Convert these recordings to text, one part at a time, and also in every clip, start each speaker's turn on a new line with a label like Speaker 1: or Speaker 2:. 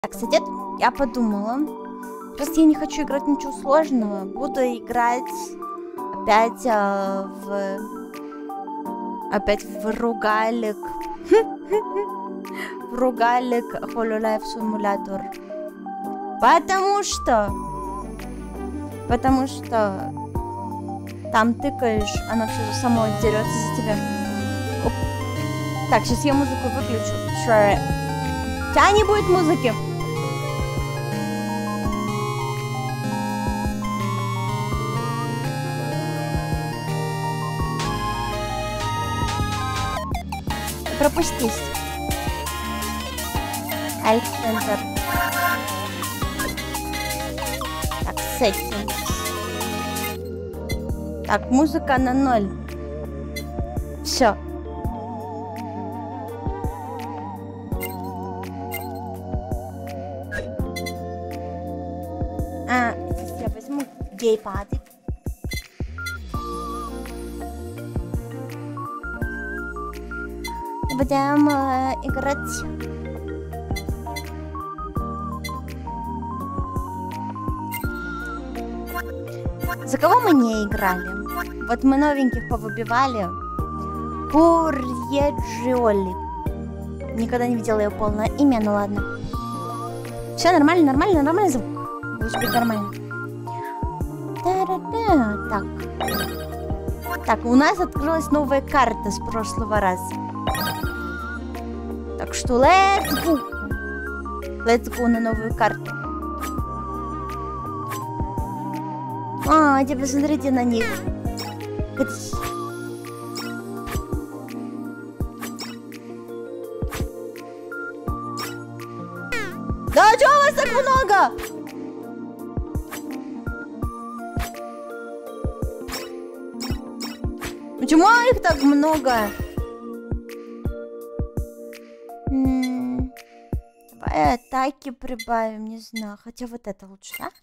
Speaker 1: Так, кстати, я подумала, раз я не хочу играть ничего сложного, буду играть опять в рогалик. В рогалик Hololive Simulator. Потому что там тыкаешь, оно все само дерется за тебя. Оп. Так, сейчас я музыку выключу. Тебя не будет музыки. Пропустись. Александр. Так, settings. Так, музыка на 0. Все. Сейчас я возьму геймпадик. И будем играть. За кого мы не играли? Вот мы новеньких повыбивали. Курьеджиоли. Никогда не видела ее полное имя, ну ладно. Все нормально звук. Будет быть нормально. Так. Так, у нас открылась новая карта с прошлого раза. Так что let's go. Let's go на новую карту. Посмотрите на них. Да чё вас так много? Почему их так много? Давай атаки прибавим, не знаю. Хотя вот это лучше, да?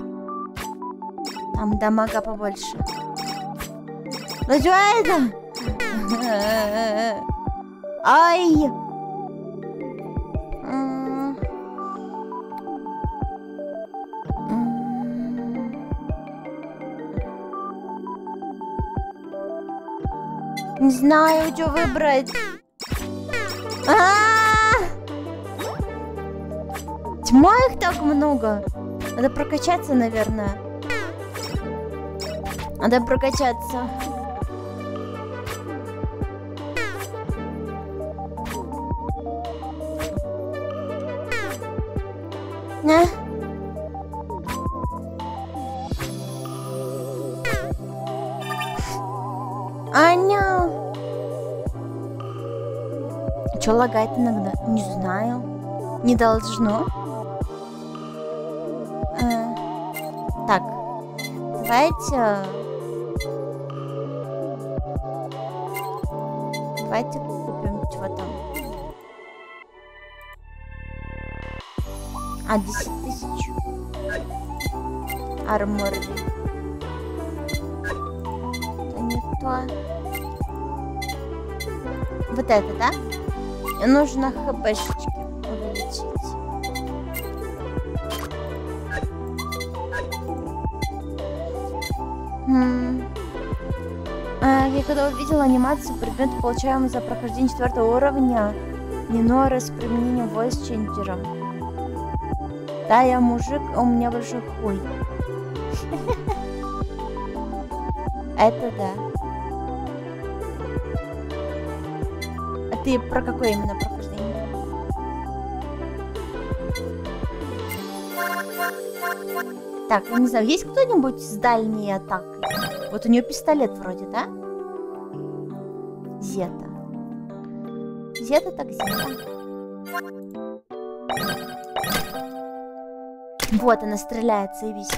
Speaker 1: Там дамага побольше. Ну что это? Ай! Не знаю, что выбрать. Тьма их так много. Надо прокачаться, наверное. Надо прокачаться. Аня! Чё лагает иногда? Не знаю. Не должно. Так. Давайте купим чего там. 10 тысяч. Армор. Это не то. Вот это, да? Мне нужно хпшечки увеличить. Я когда увидела анимацию предмета, получаемого за прохождение 4-го уровня Минора с применением voice-ченджером. Да, я мужик, а у меня большой хуй. Это да. А ты про какое именно прохождение? Так, я не знаю, есть кто-нибудь с дальней атакой? Вот у нее пистолет вроде, да? Зета. Зета так Зета. Вот она стреляет, заебись.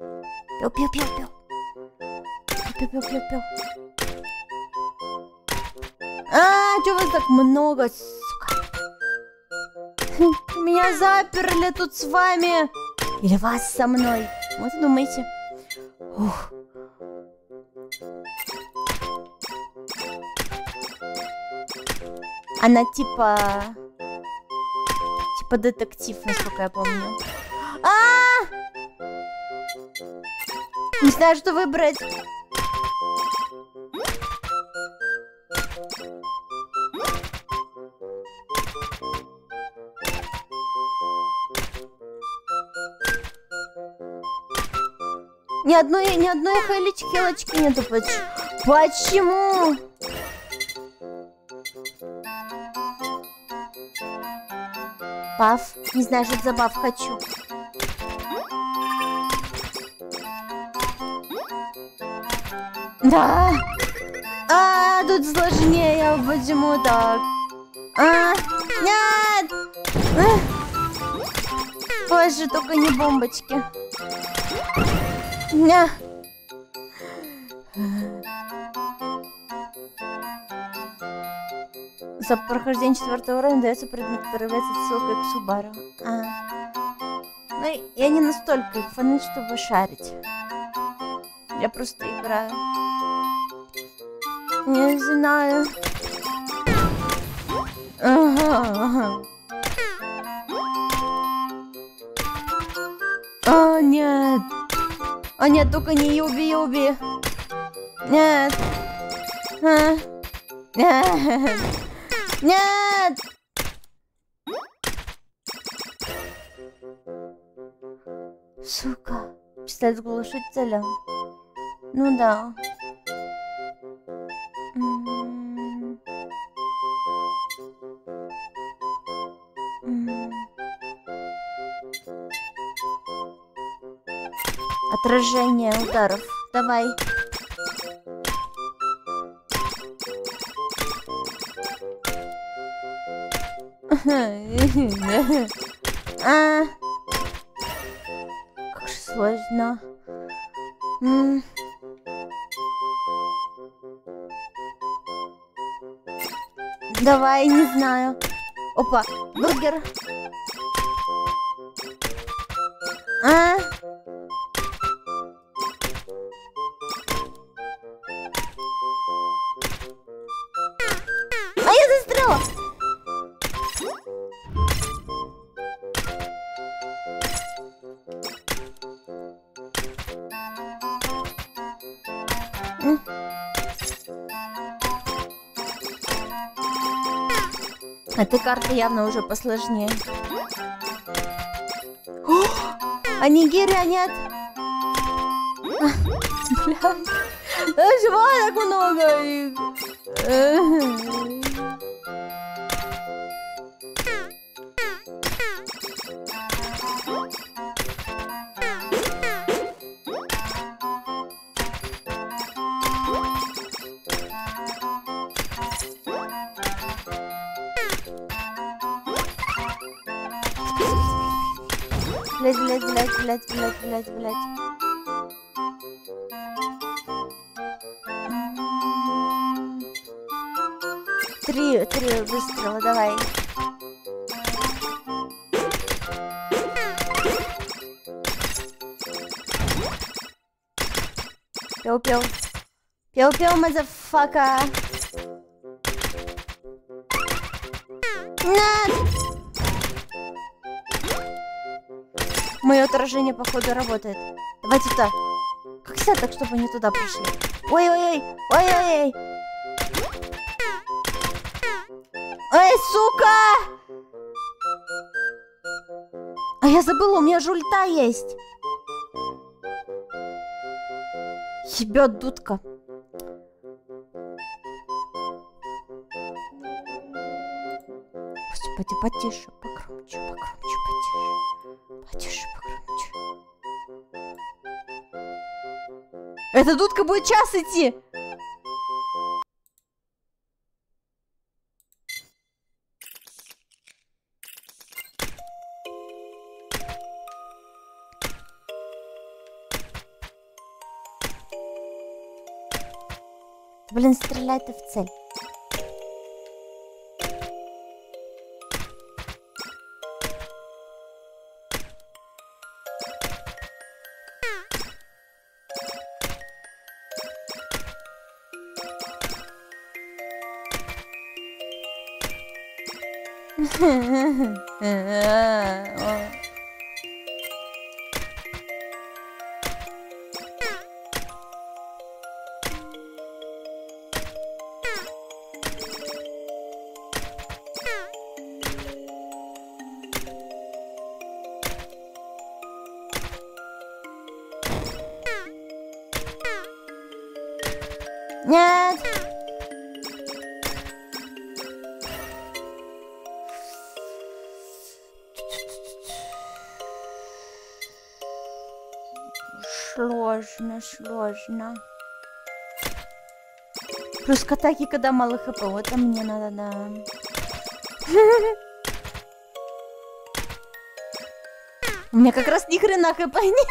Speaker 1: Пёу-пёу-пёу-пёу. Пёу-пёу-пёу-пёу. Чё вас так много, сука? Меня заперли тут с вами. Или вас со мной. Вот и думаете. Ух. Она типа детектив, насколько я помню. Не знаю, что выбрать. Ни одной хелочки нету. Почему? Баф. Не знаю, что это за баф хочу. Да. Тут сложнее. Почему так? Нет. Боже, только не бомбочки. Ня. За прохождение 4-го уровня дается предмет, который является ссылкой к Субару. Ну, я не настолько их фанат, чтобы шарить. Я просто играю. Не знаю. Ага. Нет. Нет, только не Юби. Нет. Нет. Нет. Сука. Пистолет с глушителем. Ну да. Отражение ударов. Давай. Как же сложно. Давай, не знаю. Опа, бургер. Я застряла. Эта карта явно уже посложнее. Нигерия нет. Блядь. Чего так много их? Блять. Три выстрела, давай. Пел, мазафака. Нет! Мое отражение, походу, работает. Давайте туда. Как снять так, чтобы они туда пришли? Ой-ой-ой! Эй, сука! Я забыла, у меня же ульта есть. Ебет дудка. Господи, потише, покромче, потише. Эта дудка будет час идти. Блин, стреляй ты в цель. Нет! Сложно. Плюс к атаке, когда мало хп, вот это мне надо, да. У меня как раз ни хрена хп нет.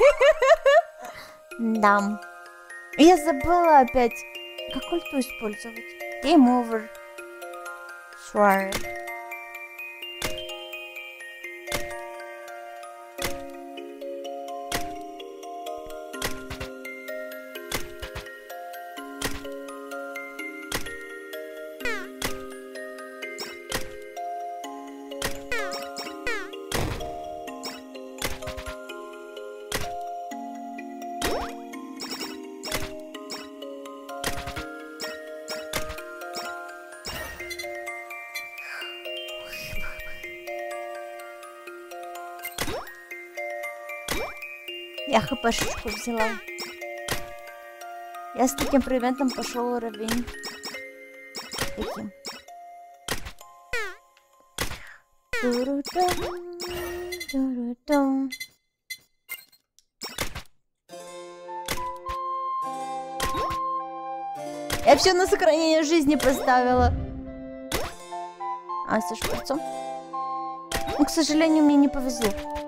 Speaker 1: Да. Я забыла опять, как ульту использовать. Game over. Sorry. Я хпшечку взяла. Я с таким предметом пошел уровень. Таким. Туру-тум. Я все на сохранение жизни поставила. А, со шприцом? Ну, к сожалению, мне не повезло.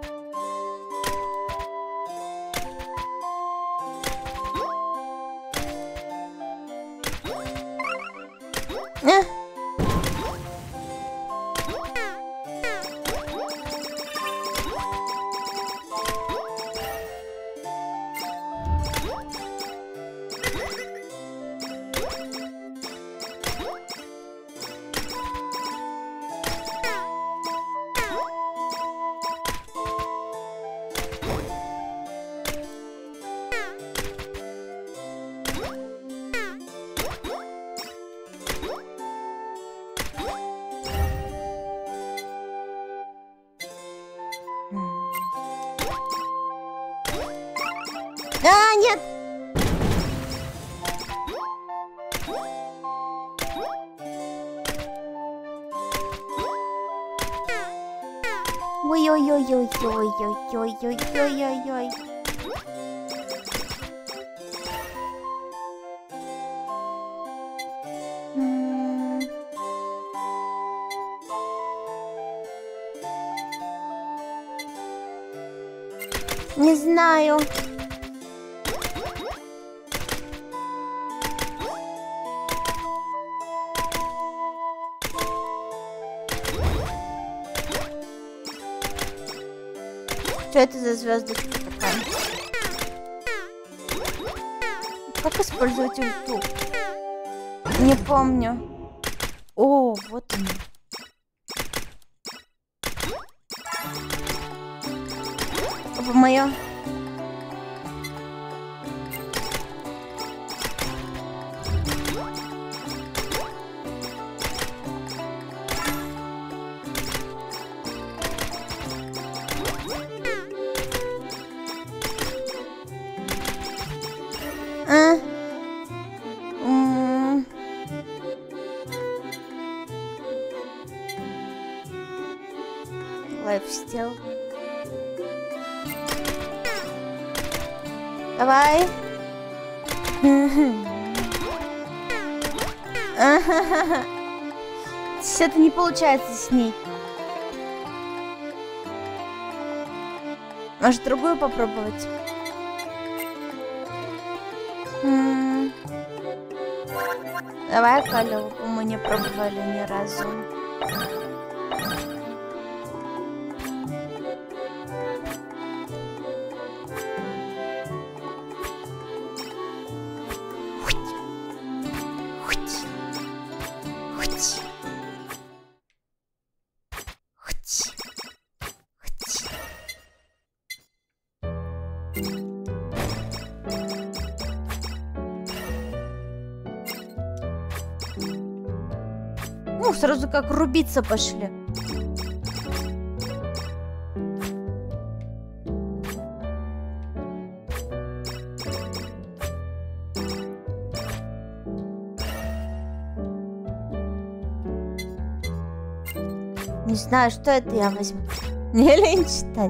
Speaker 1: А, нет! Ой-ой-ой-ой-ой-ой-ой-ой-ой-ой. Не знаю. Что это за звездочка такая? Как использовать ульту? Не помню. О, вот он. Опа, моё. Лайфстил. Давай. Что-то не получается с ней. Может, другую попробовать? Давай колёвку, мы не пробовали ни разу. Ну, сразу как рубиться пошли. Не знаю, что это я возьму. Мне лень читать.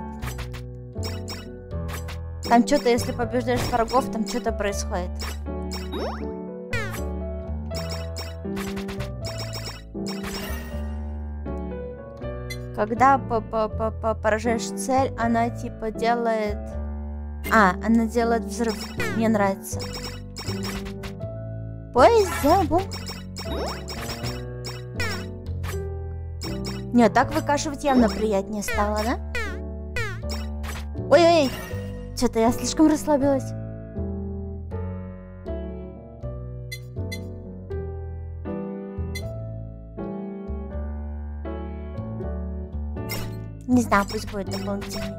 Speaker 1: Там что-то, если побеждаешь врагов, там что-то происходит. Когда поражаешь цель, она типа делает... она делает взрыв. Мне нравится. Поезд забыл. Нет, так выкашивать явно приятнее стало, да? Ой-ой, что-то я слишком расслабилась. Не знаю, пусть будет дополнительный.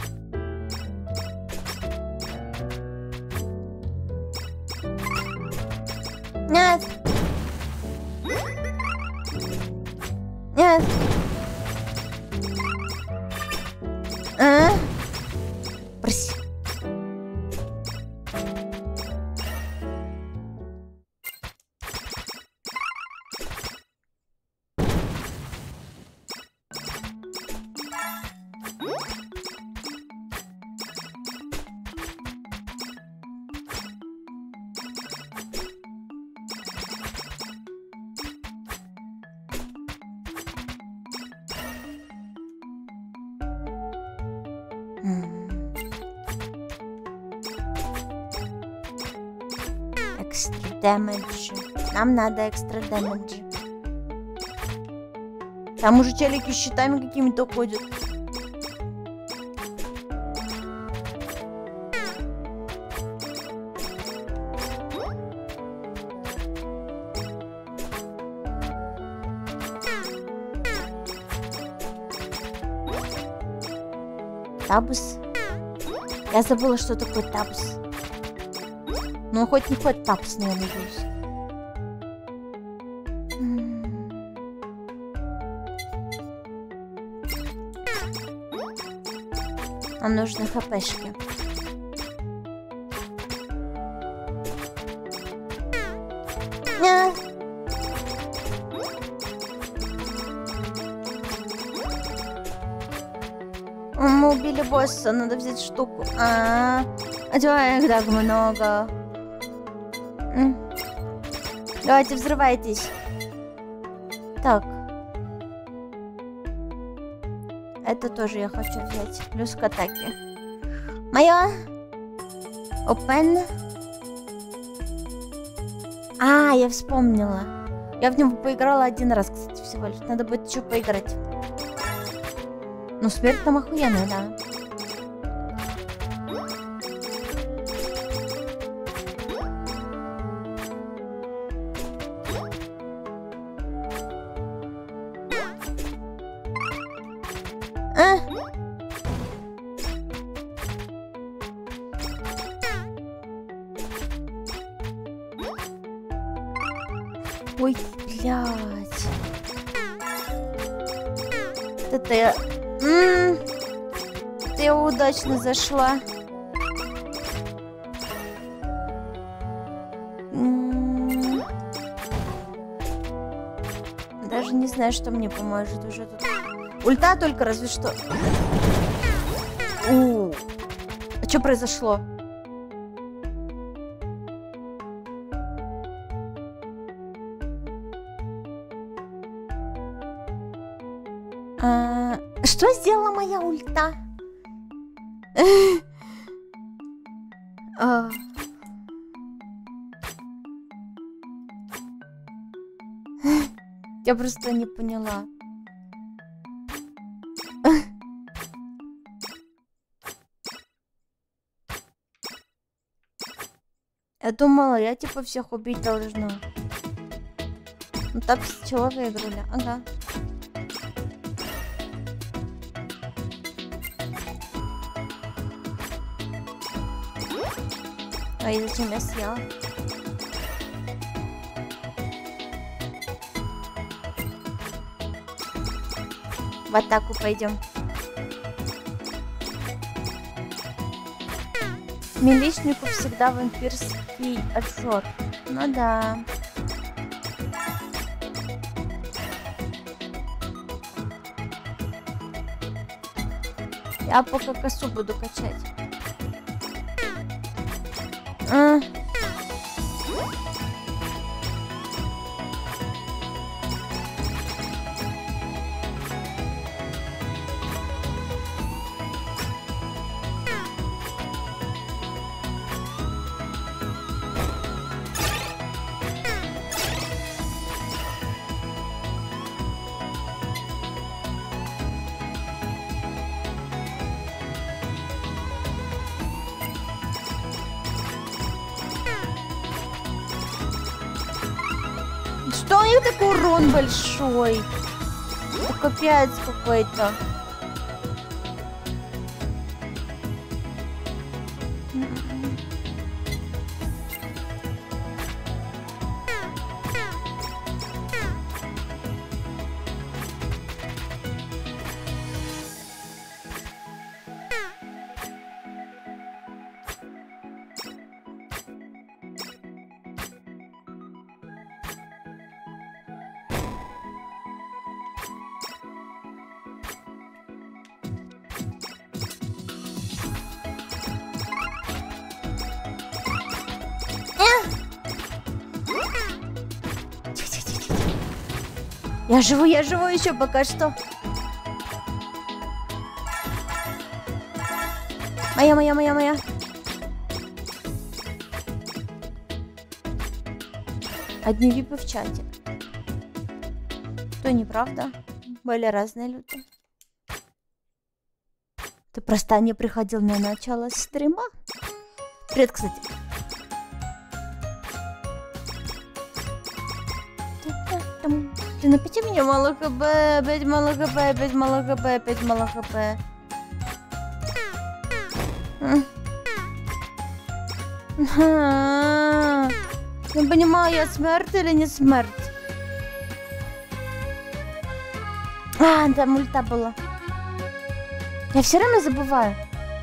Speaker 1: Нет. Нет. Проси. Экстра дэмэдж. Нам надо экстра дэмэдж. Там уже челики с щитами какими-то ходят. Табус. Я забыла, что такое табус. Ну, хоть не хоть табус, но я надеюсь. Нам нужны хпшки. Нет. Мы убили босса, надо взять штуку. А чего их так много? Давайте, взрывайтесь. Так. Это тоже я хочу взять. Плюс к атаке. Моё. Open. Я вспомнила. Я в него поиграла один раз, кстати, всего лишь. Надо будет еще поиграть. Ну, смерть там охуенная, да. Ой, блядь. Это я... Это я удачно зашла. Даже не знаю, что мне поможет уже тут. Ульта только разве что. А что произошло? Что сделала моя ульта? Я просто не поняла. Я думала, я типа всех убить должна. Ну так с чего выиграли? Ага. Ой, зачем я съела? В атаку пойдем. Милишнику всегда вампирский отжор. Ну да. Я пока косу буду качать. Что у них такой урон большой? Это капец какой-то. Я живу еще пока что. Моя. Одни випы в чате. То неправда. Были разные люди. Ты просто не приходил на начало стрима? Привет, кстати. Ты напиши мне мало хп, опять мало хп, опять мало хп, опять мало хп. Не понимаю, я смерть или не смерть? Там ульта была. Я все время забываю.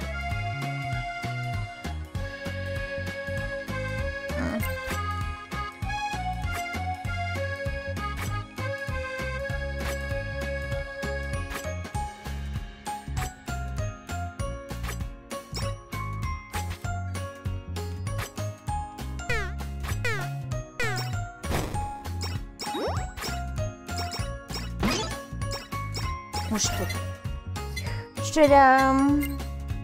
Speaker 1: Что? Ширям.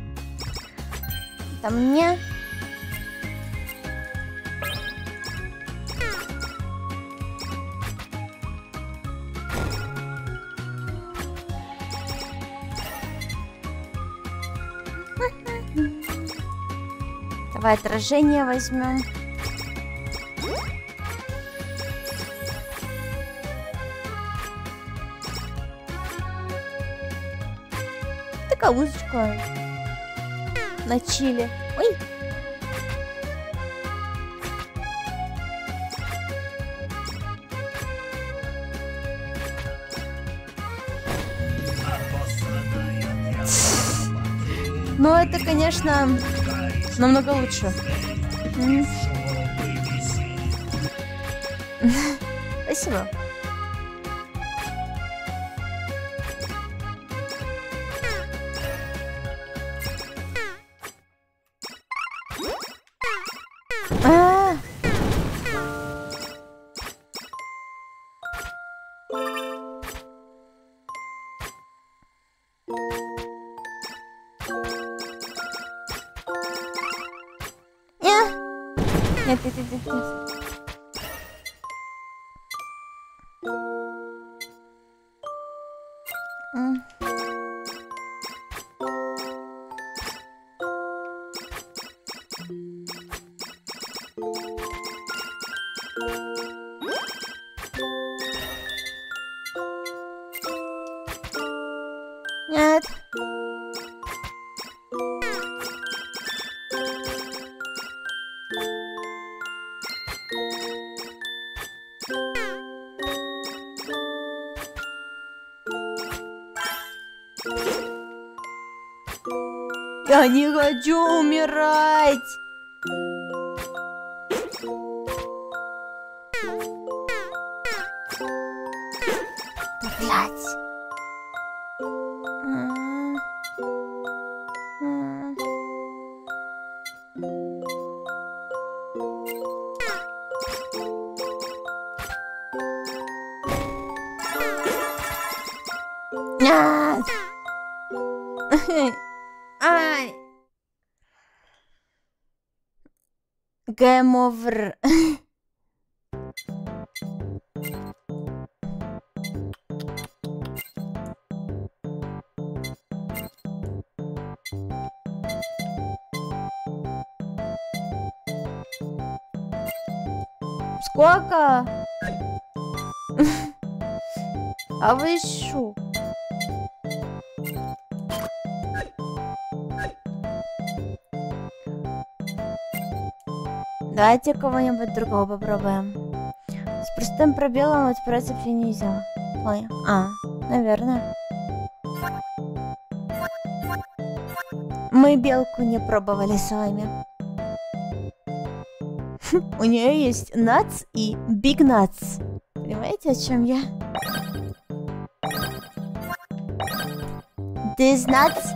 Speaker 1: Там мне. Давай отражение возьмем. Узочка на чили. Ой. Но это, конечно, намного лучше. Спасибо. Нет. Нет. Я не хочу умирать. Да, блядь. Ай. Game over. Сколько? А вы шо? Давайте кого-нибудь другого попробуем. С простым пробелом отправиться вообще нельзя. Ой, наверное. Мы белку не пробовали с вами. У нее есть nuts и big nuts. Понимаете, о чем я? These nuts.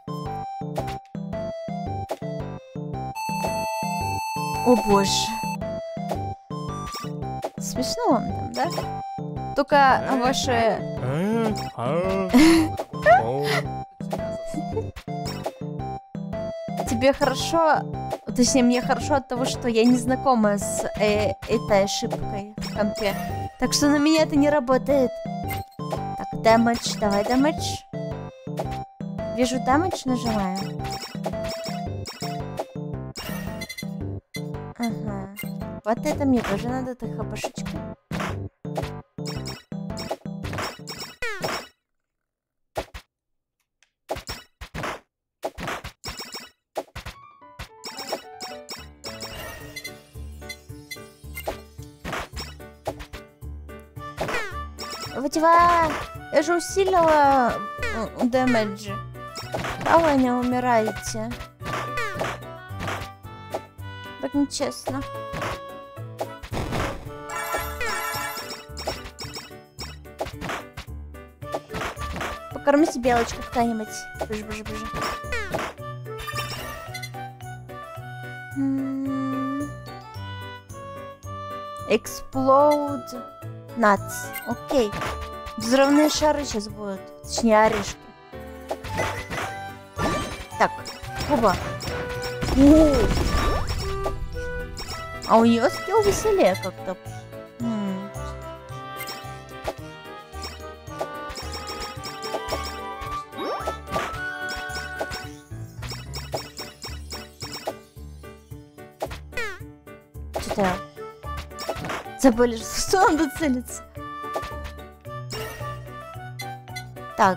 Speaker 1: О боже. Смешно вам там, да? Только ваши... Тебе хорошо... Точнее, мне хорошо от того, что я не знакома с этой ошибкой в компе. Так что на меня это не работает. Так, damage. Давай damage. Вижу damage, нажимаю. Ага. Вот это мне тоже надо, это хапашечка. Вытевай! Я же усилила дэмэдж. А вы не умираете. Так нечестно. Покормите белочку кто-нибудь. Бежи, бежи, бежи. Explode nuts. Окей. Взрывные шары сейчас будут. Точнее, орешки. Так, оба. А у нее скилл веселее как-то. Что-то забыли, что надо целиться. Так.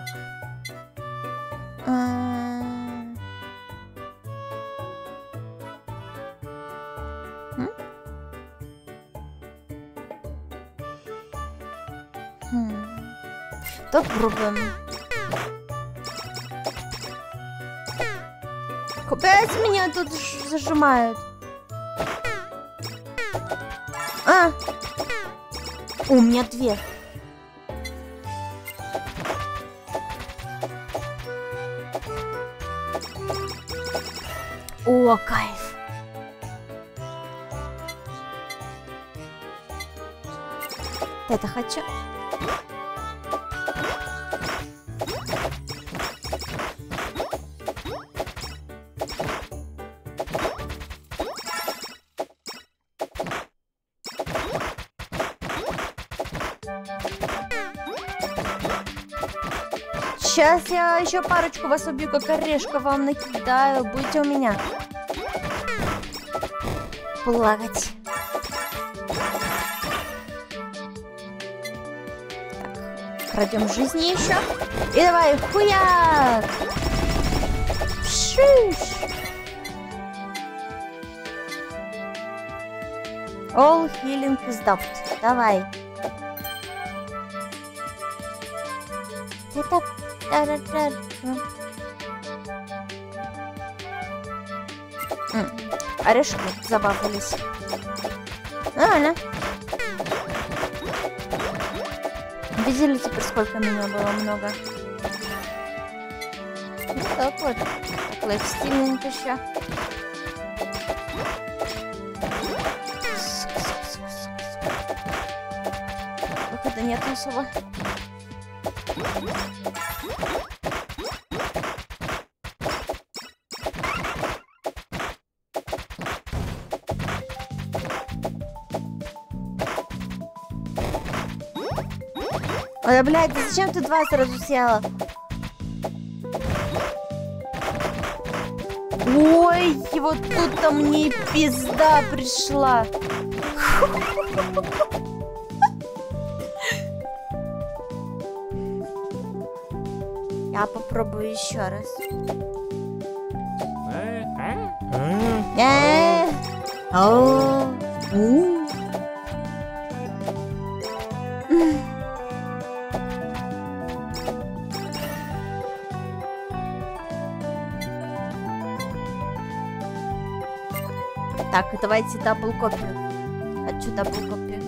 Speaker 1: Так, пробуем. Опять меня тут зажимают. У меня две. О, кайф. Это хочу. Сейчас я еще парочку вас убью, как орешка вам накидаю. Будете у меня плавать. Так, крадем жизни еще. И давай, хуяк! Пшиш! All healing is stopped. Давай. Орешки забавились. Нормально. Видели теперь, сколько меня было много? Вот так вот. Так, стильненько еще. Выхода нет особо. Ой, блядь, да зачем ты два сразу села? Ой, вот тут-то мне пизда пришла. Я попробую еще раз. Так, давайте дабл копию. Хочу дабл копию.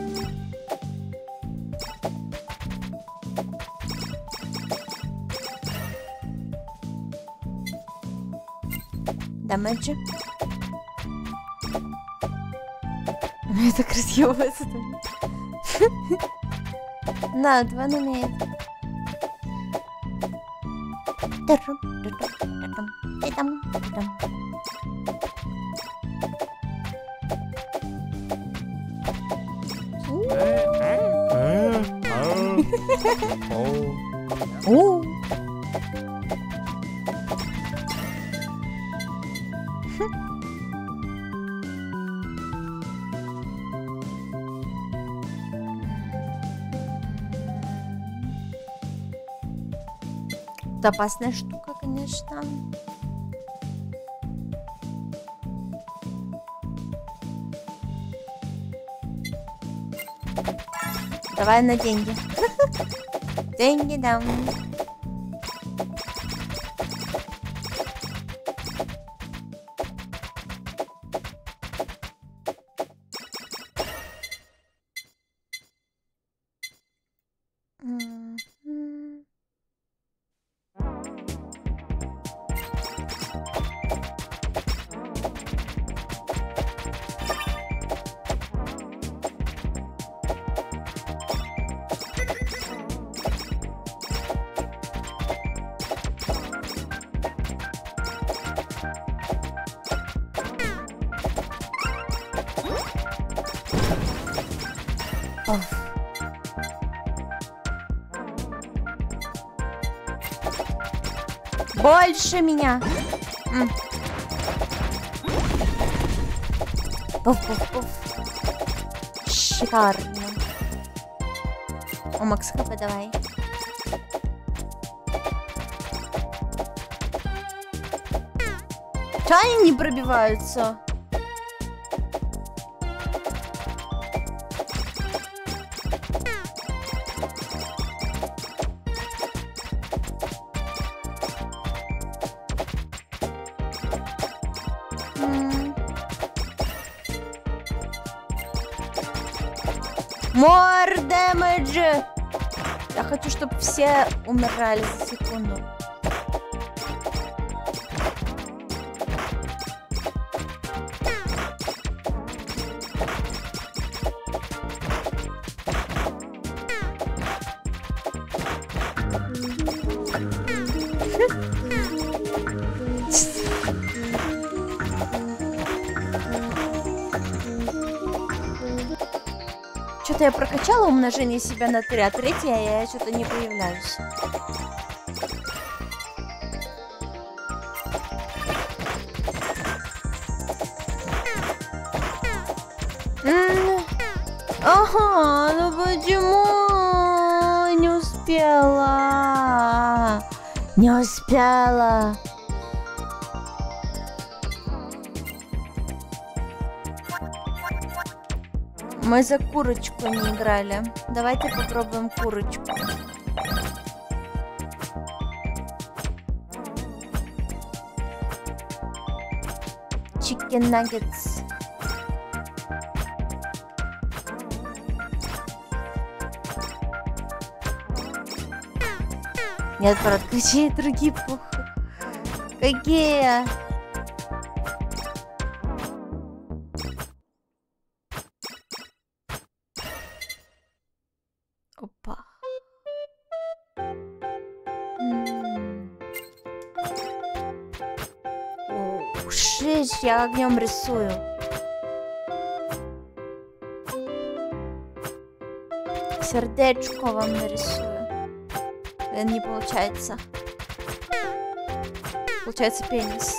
Speaker 1: Дамэджи. Это красиво. Да, два умеет. Это опасная штука, конечно. Давай на деньги. Деньги дам. Больше меня. Пуф-пуф-пуф. Шикарно. О, Макс, хп давай. Чё они не пробиваются? More damage! Я хочу, чтобы все умирали за секунду. Что-то я прокачала умножение себя на 3, а третье я что-то не появляюсь. Ага, ну почему не успела? Не успела. Мы за курочку не играли. Давайте попробуем курочку. Chicken nuggets. Нет, брат, какие другие похуй. Какие? Опа. О, шиш, я огнем рисую. Сердечко вам нарисую. Не получается. Получается пенис.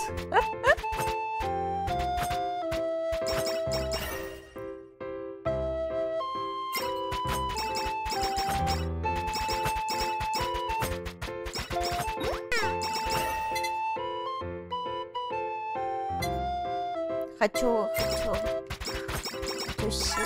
Speaker 1: Хочу сыр.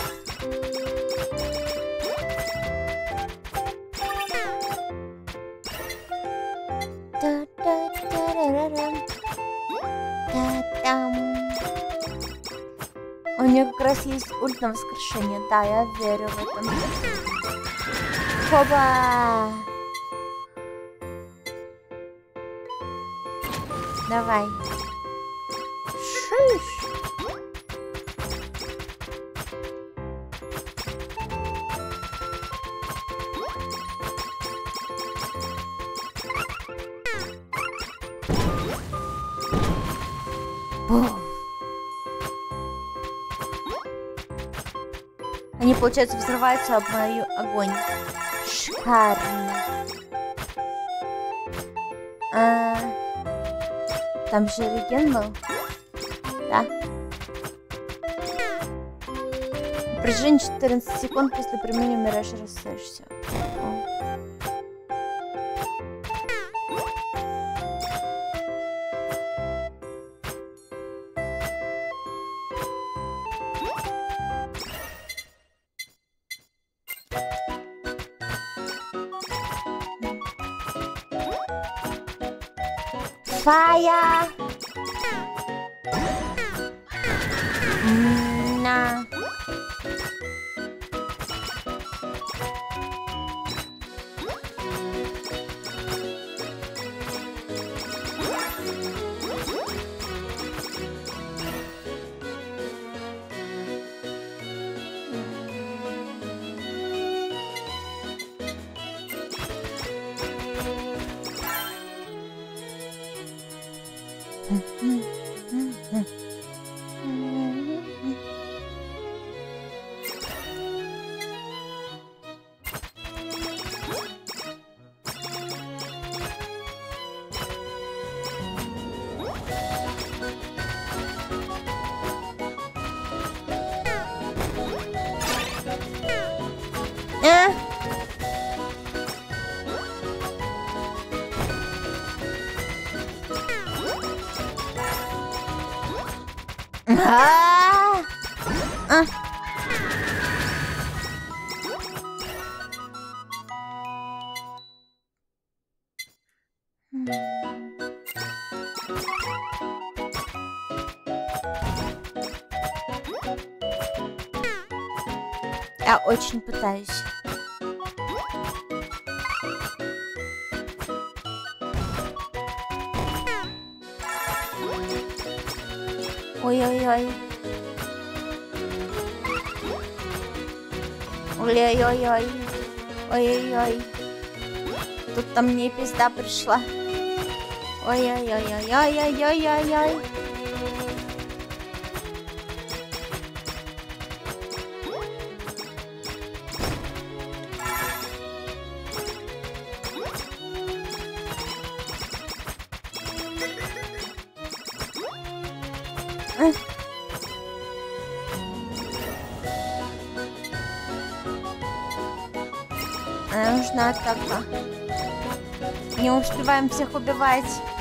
Speaker 1: У нее как раз есть ульт на воскрешение. Да, я верю в этом. Хоба! Давай. Шиш! Они, получается, взрываются об мою огонь. Шикарно. Там же реген был? Да. Напряжение 14 секунд после применения миража рассыешься. Фая! На. Я очень пытаюсь. Ой-ой-ой. Ой-ой-ой. Ой-ой-ой. Тут-то мне пизда пришла. Ой-ой-ой-ой-ой-ой-ой-ой. Нужна атака. Не успеваем всех убивать.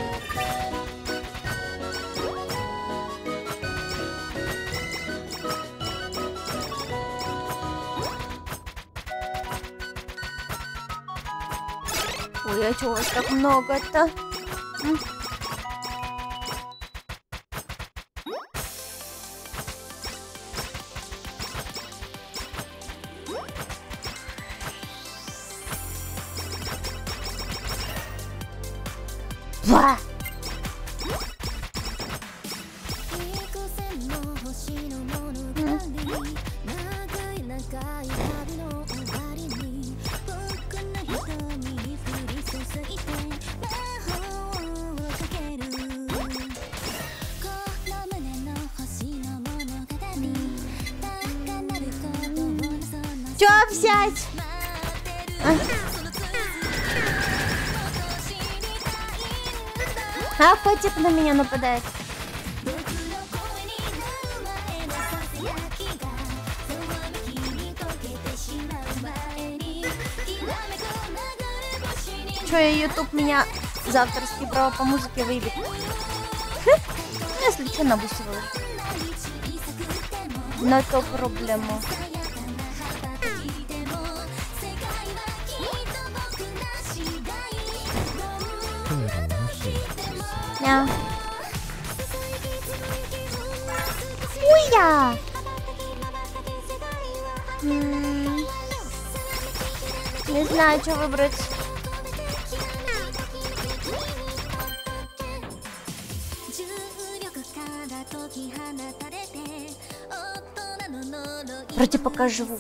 Speaker 1: Ой, а чего у вас так много-то? Бла! Чё взять? А, котик на меня нападает. Чё, YouTube меня за авторские права по музыке выебет? Если что, на бусе выложу. Но это проблема. Уя! Не знаю, что выбрать. Вроде пока живу.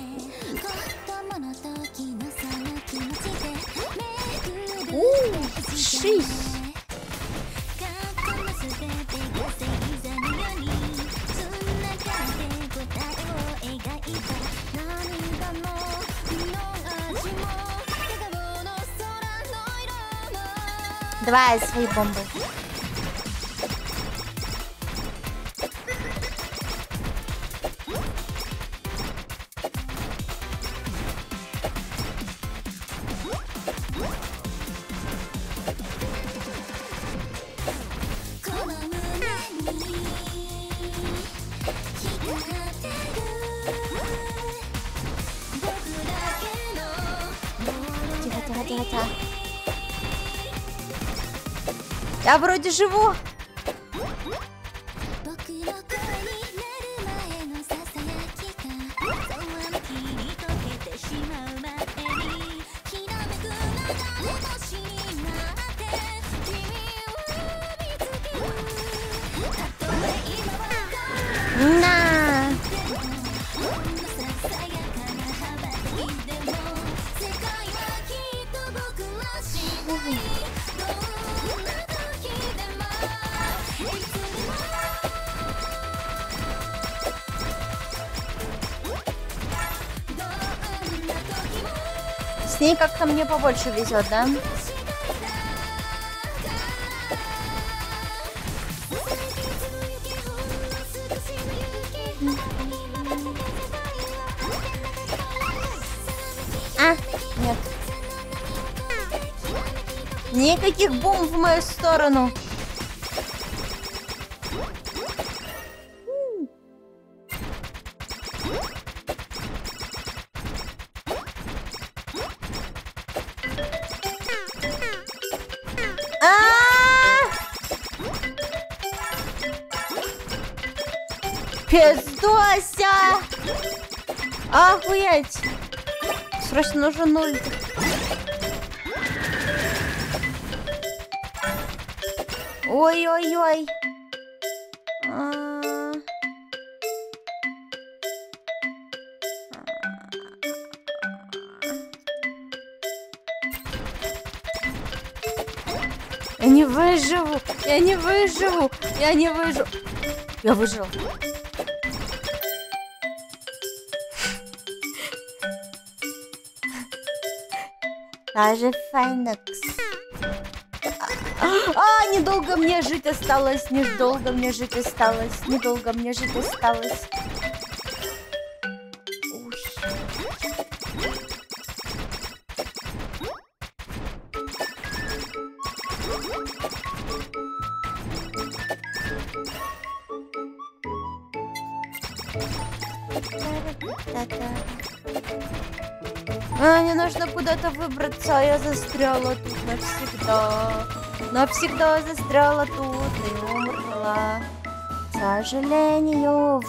Speaker 1: Шись. Давай свои бомбы. Тихо. Я вроде живу. На. С ней как-то мне побольше везет, да? А, нет. Никаких бомб в мою сторону. Пиздося! Охуеть! Срочно нужен нуль. Ой-ой-ой. Я не выживу! Я не выживу! Я не выживу! Я выжил. Даже Феникс. Недолго мне жить осталось. Недолго мне жить осталось. Недолго мне жить осталось. Мне нужно куда-то выбраться, я застряла тут навсегда. Навсегда застряла тут и умерла. К сожалению,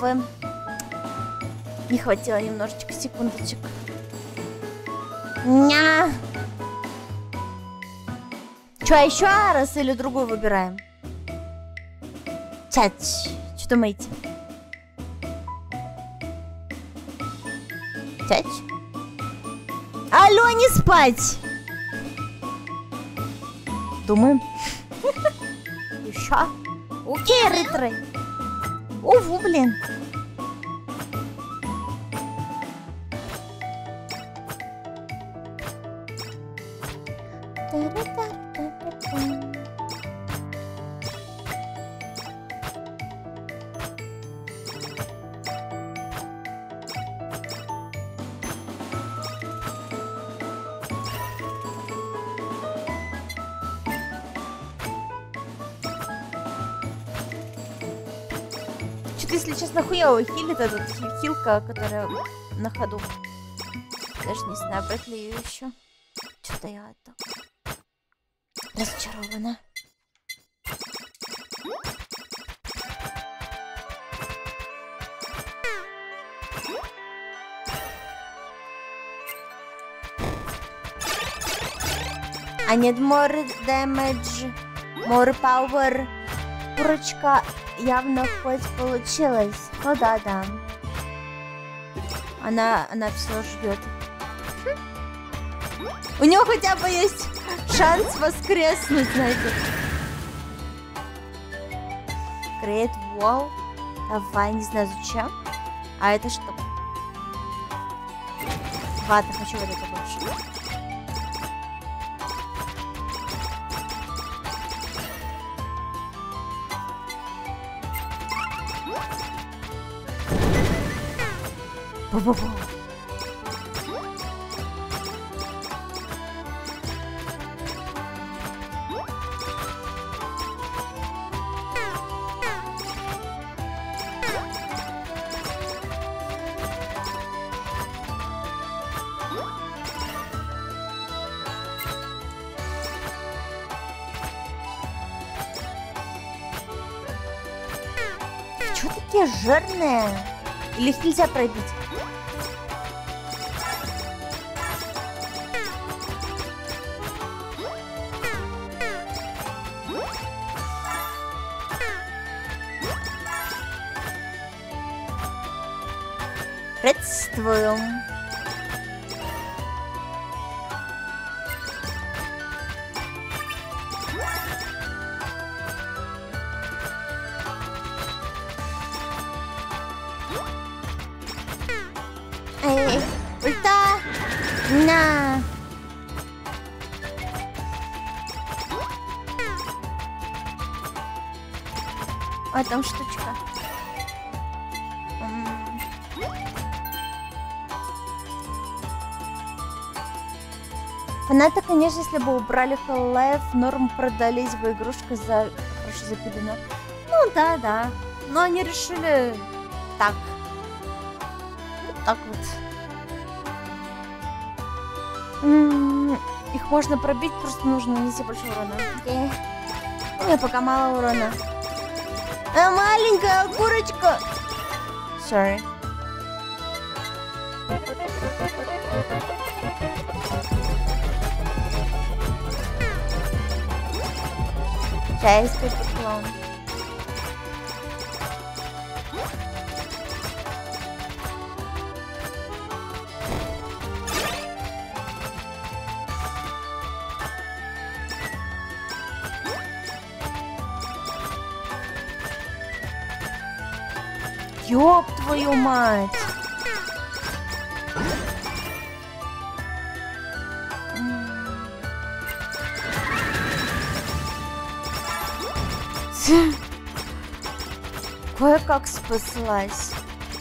Speaker 1: не хватило немножечко секундочек. Ня! Что, еще раз или другую выбираем? Чат, что думаете? Чат? Алло, не спать! Думаем. Еще? Окей, ретро. Уву, блин. Что-то, если честно, хуёво хилит этот хилка, которая на ходу. Даже не знаю, брать ли ее еще. Что-то я так разочарована. I need more damage, more power. Курочка явно хоть получилось. Ну да. Она все ждет. У него хотя бы есть шанс воскреснуть, знаете. Create wall. Давай, не знаю зачем. А это что? Ладно, хочу вот это больше. Бу-бу-бу. Чё такие жирные? Или их нельзя пробить? Приветствую. Эй, ульта! На! А там штучка. Фанаты, конечно, если бы убрали Half-Life, норм продались бы игрушка за... Хорошо запилена. Ну да. Но они решили так. Вот так вот. Их можно пробить, просто нужно нанести больше урона. У меня пока мало урона. А маленькая курочка! Sorry. Часть клон. Ёб твою мать! Кое-как спаслась.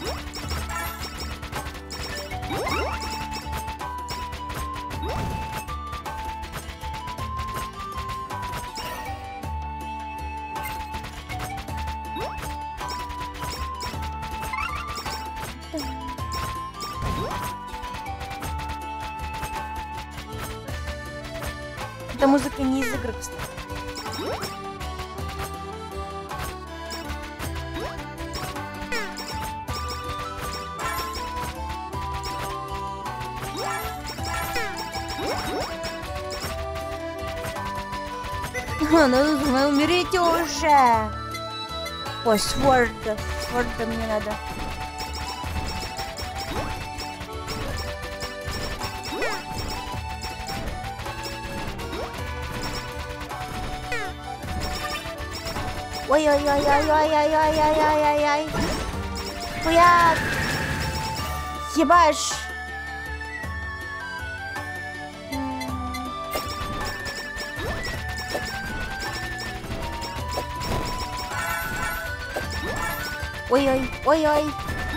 Speaker 1: Эта музыка не из игры, кстати. Ну, вы умерите уже. Ой, сворд. Сворда мне надо. Ой-ой-ой-ой-ой-ой-ой-ой-ой-ой-ой. Хуяк. Ебашь. Ой-ой, ой-ой.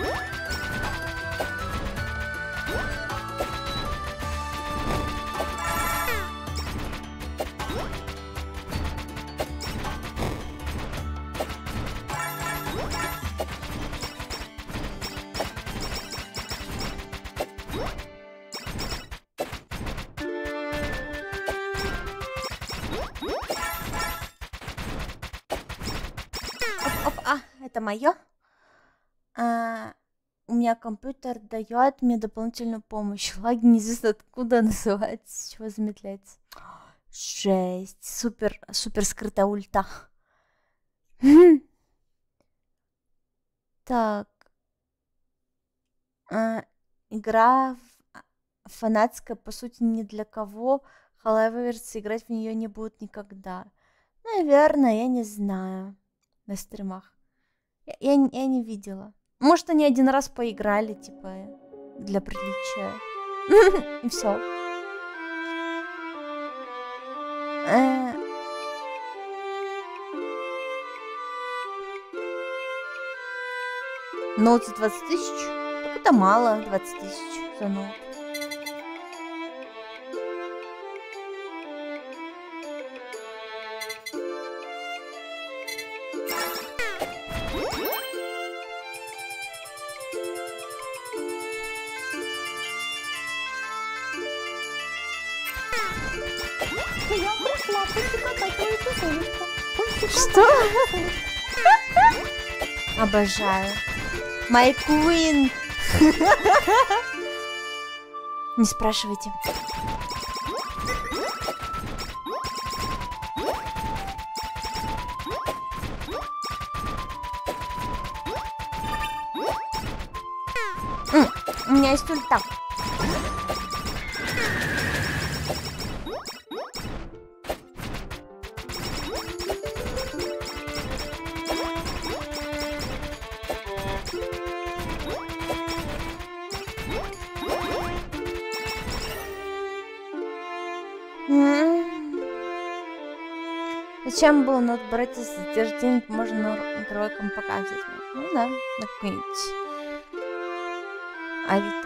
Speaker 1: Оп, это мое. У меня компьютер дает мне дополнительную помощь. Лаги неизвестно откуда называется, с чего замедляется. Жесть. Супер скрытая ульта. Так. Игра фанатская, по сути, ни для кого. Халайверс играть в нее не будут никогда. Наверное, я не знаю. На стримах. Я не видела. Может, они один раз поиграли, типа, для приличия. И все. Ноут за 20 тысяч? Это мало, 20 тысяч за ноут. Что? Обожаю. My queen. Не спрашивайте. У меня есть ульта. Зачем было ноут брать, если держать денег можно на игровой компакт взять? Ну да, на какой-нибудь Авито.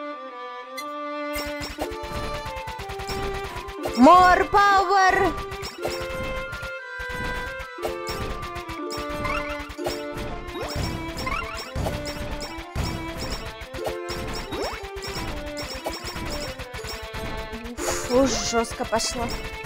Speaker 1: More power! Уж жестко пошло.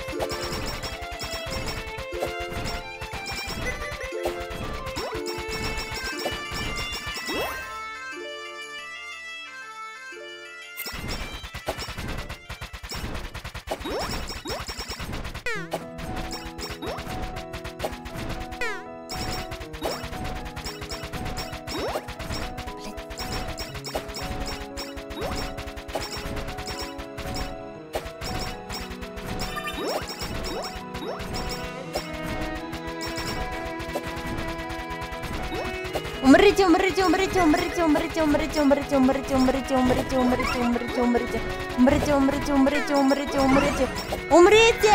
Speaker 1: Умрите, умрите, умрите, умрите, умрите, умрите, умрите, умрите, умрите, умрите, умрите, умрите, умрите, умрите, умрите, умрите, умрите, умрите, умрите!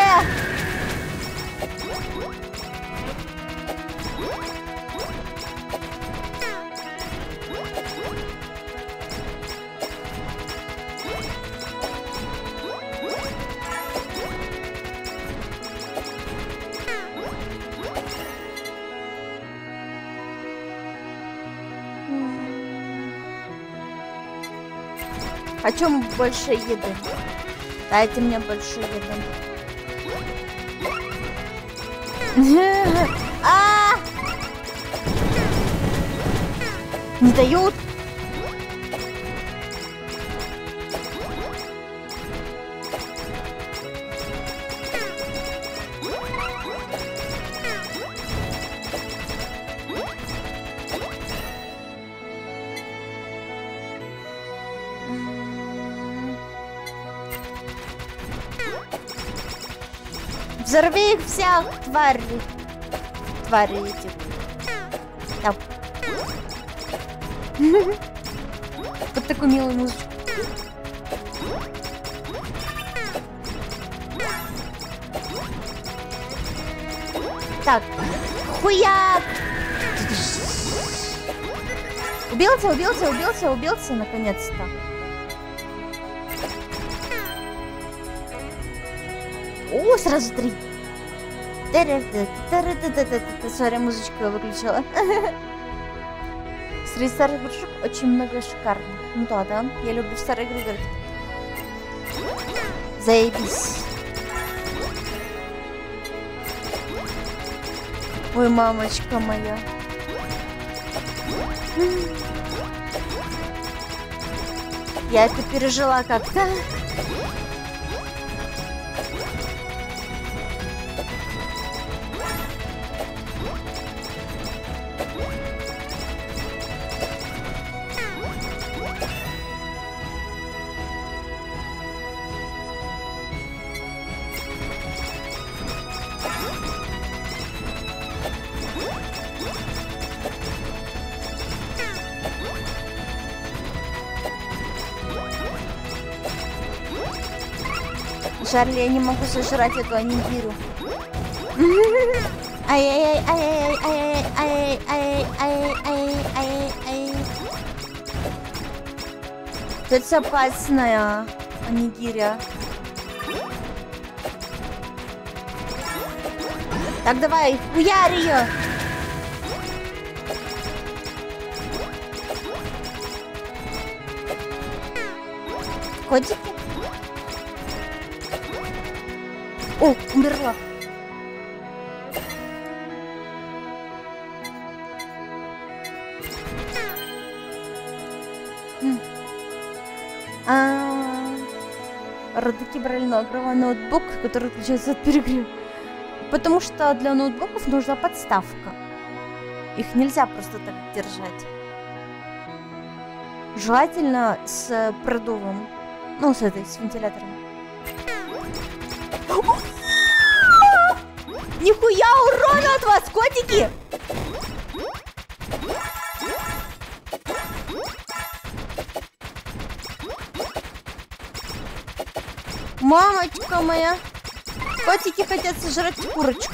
Speaker 1: Хочу больше еды. Дайте мне больше еды. Не дают. Взорви их всех, твари. Твари эти. Да. Вот такую милую музычку. Так, хуяк! Убился, наконец-то. О, сразу 3. Сори, музычку я выключила. Среди старых игрушек очень много шикарных. Ну да, я люблю старые игры. Заебись. Ой, мамочка моя. Я это пережила как-то. Жаль, я не могу сожрать эту анигиру. Это опасная анигиря. Так, давай, хуярь ее. Котики? О, умерла. Родаки брали на ноутбук, который отключается от перегрева. Потому что для ноутбуков нужна подставка. Их нельзя просто так держать. Желательно с продувом. Ну, с вентилятором. Нихуя урона от вас, котики! Мамочка моя! Котики хотят сожрать курочку.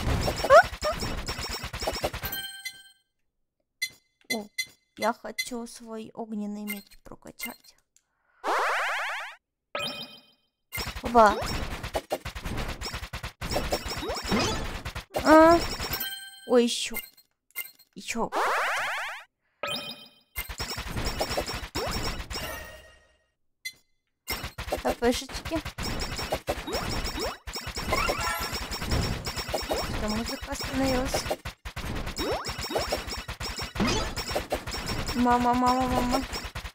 Speaker 1: О, я хочу свой огненный меч прокачать. Оба. Ой, еще. ХПшечки. Что, музыка остановилась? Мама.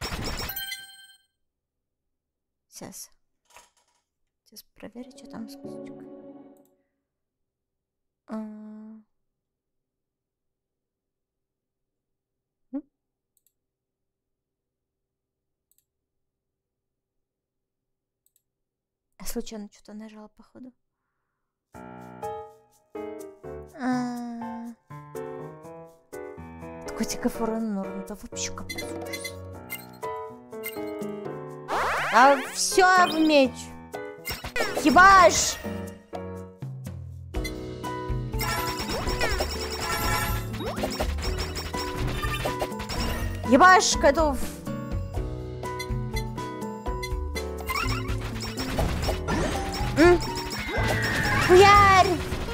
Speaker 1: Сейчас проверю, что там с музычкой. Я случайно что-то нажала, походу. Котиков урон норм, это вообще капец. А все в меч. Ебашь! Ебашь котов! Хуярь!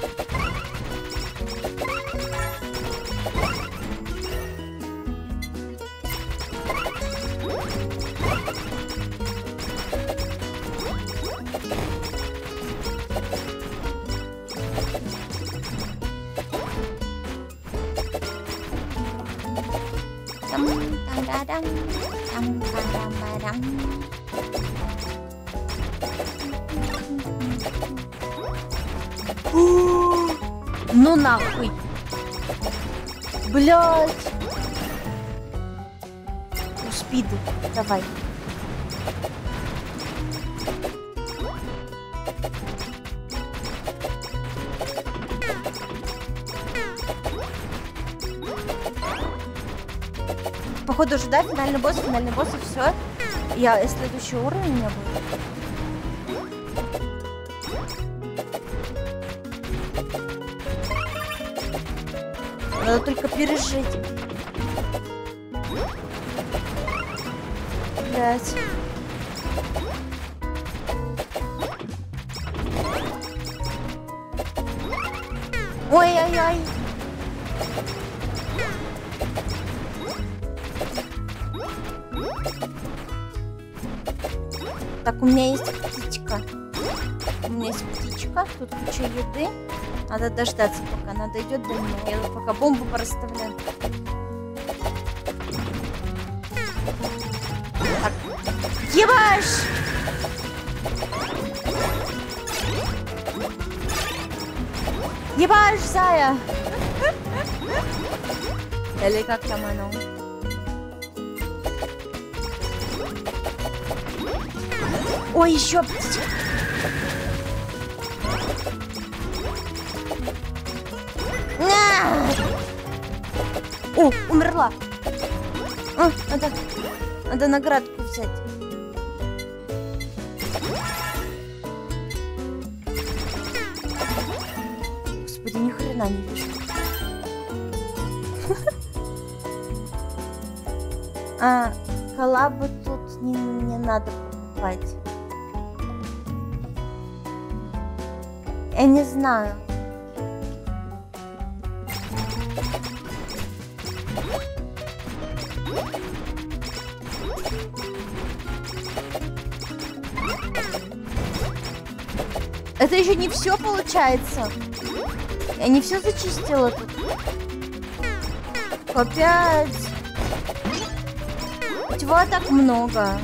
Speaker 1: Ну нахуй. Блять. Спиды, давай. походу уже, да, финальный босс и все. Я следующий уровень у меня будет. Надо только пережить. Блять. Ой-ой-ой. Так, у меня есть птичка. Тут куча еды. Надо дождаться, пока она дойдет до меня. Я тут пока бомбу порасставляю. Так. Ебашь! Ебашь, Зая! Или как там оно? Ой, еще птичка. О, умерла. Надо наградку взять. Господи, ни хрена не вижу. Коллабы тут не надо покупать. Я не знаю. Это еще не все получается. Я не все зачистила тут. Опять. Чего так много?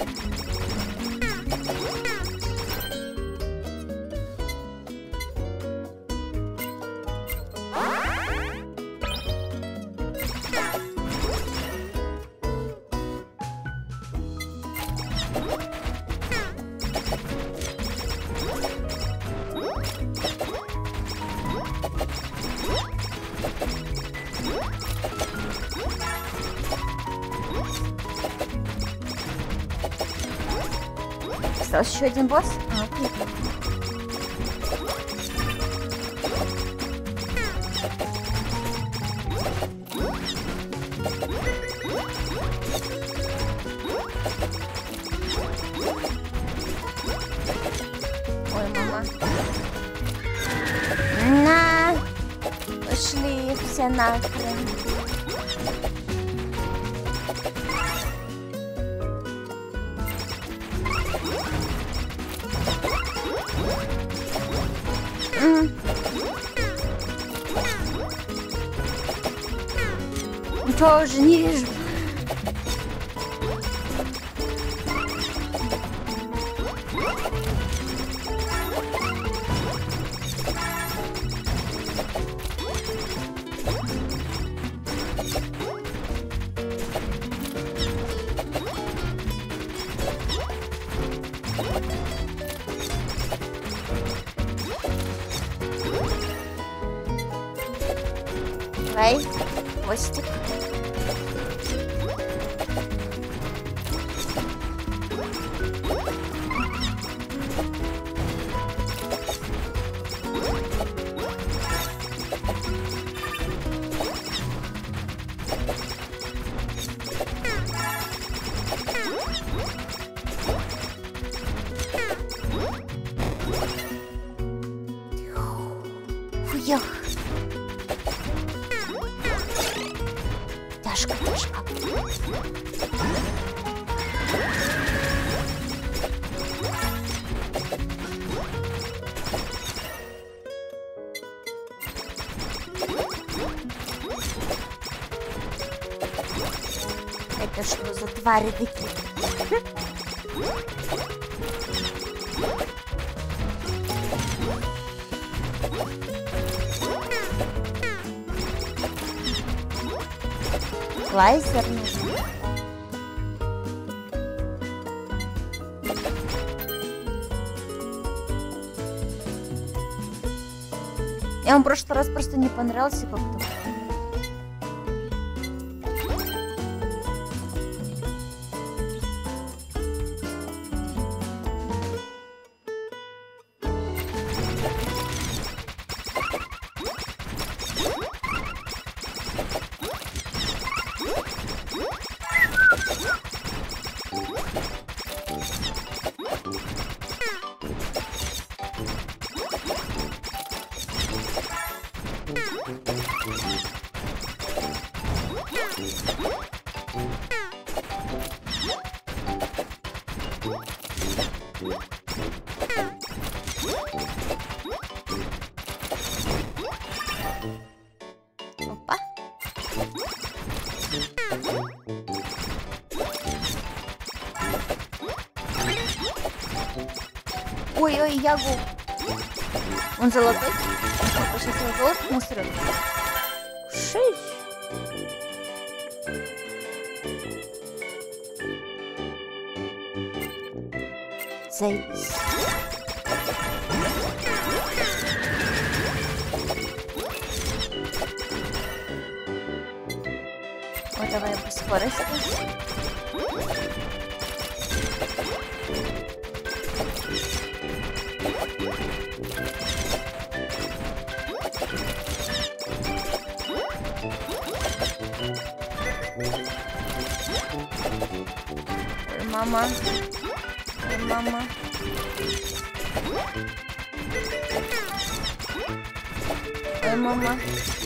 Speaker 1: Остался еще один босс? Окей. Ой, мама. На! Пошли все нахрен. Ничего уже не вижу. Давай, хвостик. Фуях. Тяжко. Это что за твари такие? Лайзер нужен. Я вам в прошлый раз просто не понравился как-то. Опа. Ой-ой, Ягу. Он золотой? Сейчас его золото насрет. 6. Заебись. Вот давай по скорости. Ой, мама. Ой, мама. Ой, мама.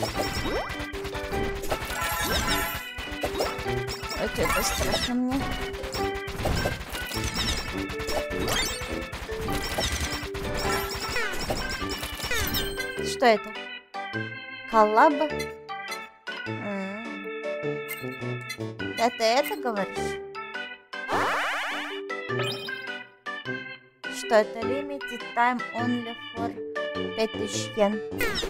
Speaker 1: Ой, это страшно мне. Что это? Коллаба? Это говоришь? Что это? Limited time only for 5000 йен.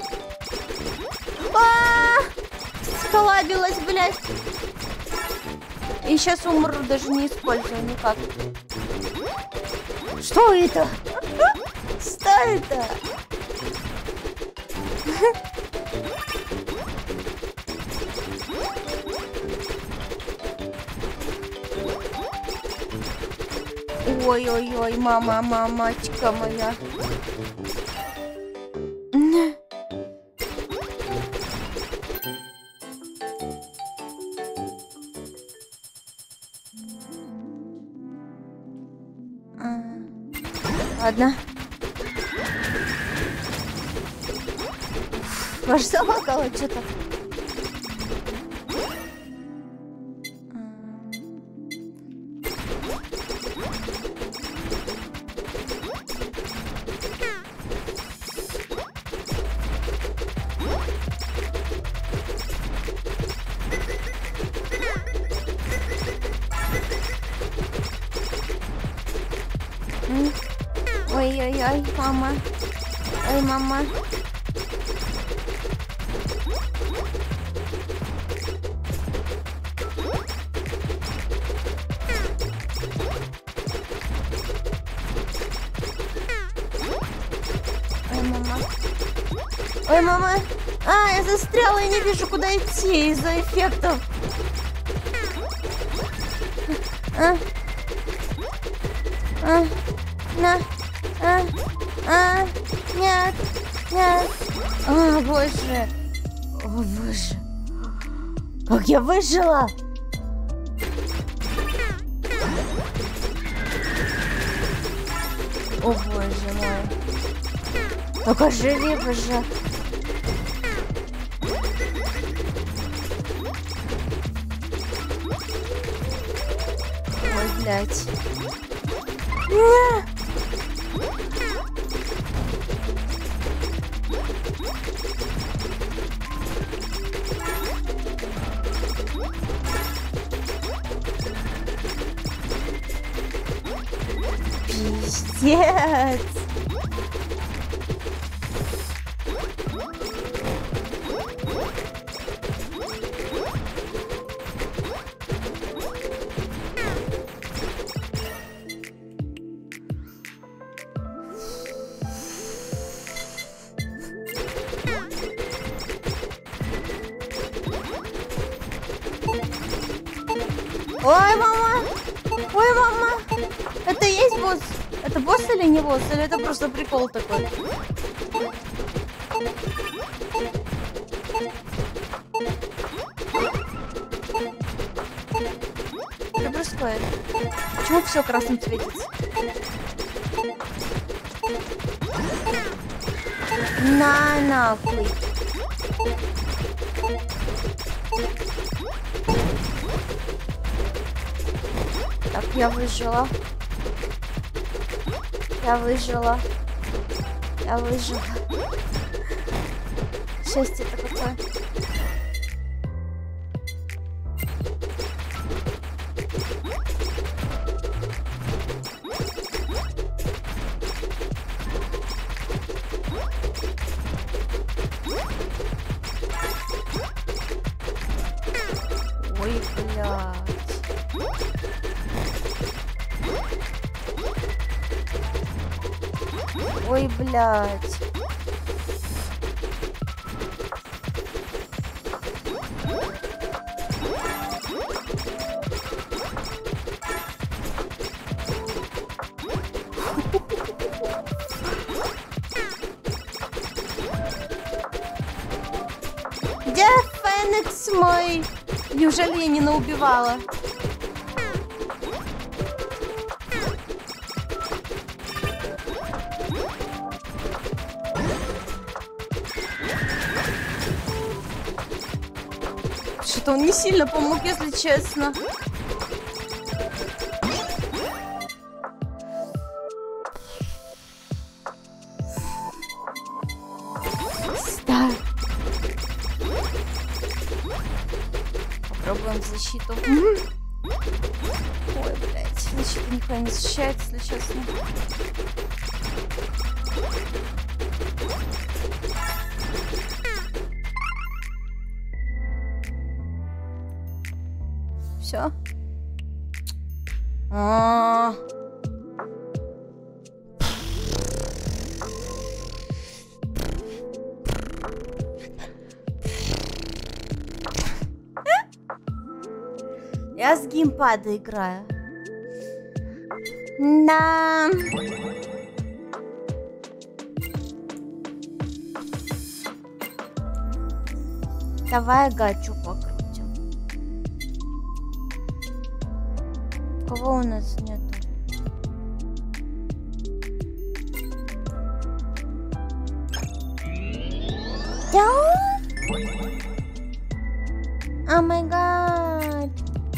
Speaker 1: Сколабилась, блядь. И сейчас умру, даже не использую никак. Что это? Что это? Ой-ой-ой, мамочка моя. Ладно. Аж залагала что-то. Ой-ой-ой, мама. Ой, мама. Ой, мама. Ой, мама. Я застряла, я не вижу, куда идти из-за эффектов. Нет, нет. О, боже. О, боже. Как я выжила. О, боже мой. Только живи, боже. Ой, блядь. Пиздец. Ой, мама! Ой, мама! Это и есть босс? Это босс или не босс? Или это просто прикол такой? Что происходит? Почему все красным светится? На нахуй. Так, я выжила. Я выжила. Я выжила. Счастье-то какое. Ой, блядь. Ой, блядь. Где Феникс мой? Неужели я не наубивала? Что-то он не сильно помог, если честно. Да. Попробуем защиту. Ой, блядь, защита никуда не защищает, если честно. Все. Я с геймпада играю. Да. Давай гачу покрутим. Кого у нас нету? Да? О май гад.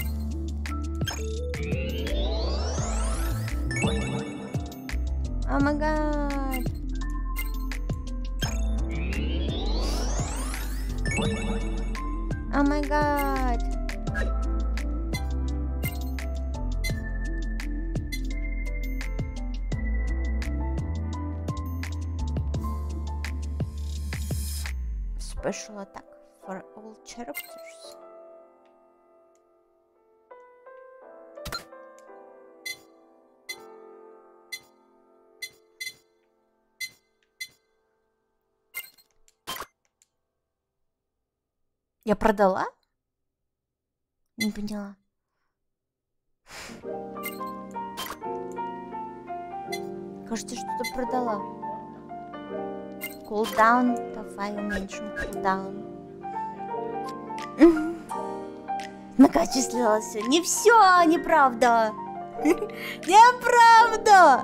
Speaker 1: О май гад. О май гад. Special attack for all characters. Я продала? Не поняла. Кажется, что-то продала. Кулдаун. Давай уменьшим кулдаун. Накачислила все. Не все, неправда. Неправда.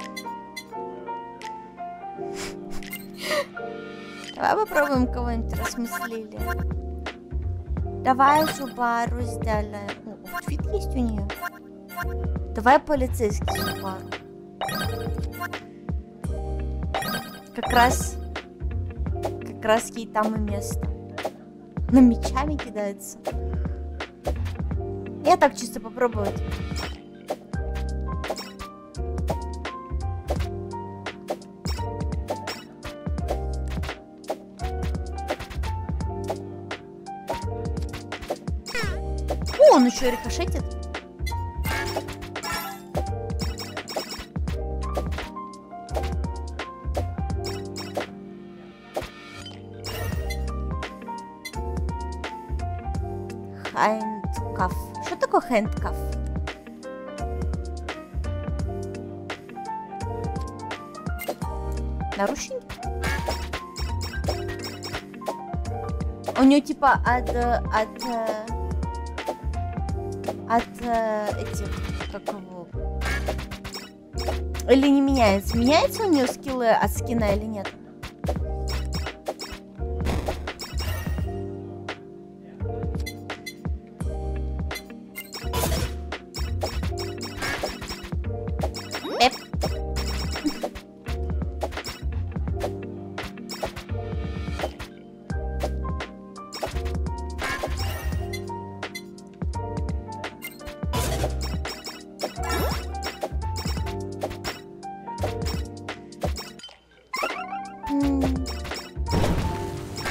Speaker 1: Давай попробуем кого-нибудь рассмыслили. Давай Субару сделаем. О, outfit есть у нее. Давай полицейский Субару. Как раз ей там и место. На мечами кидается. Я так чисто попробовать. О, он еще и рикошетит. Хэндкаф. Что такое хэндкаф? Наручники? У нее типа от этих, как его... Или не меняется? Меняется у нее скиллы от скина или нет?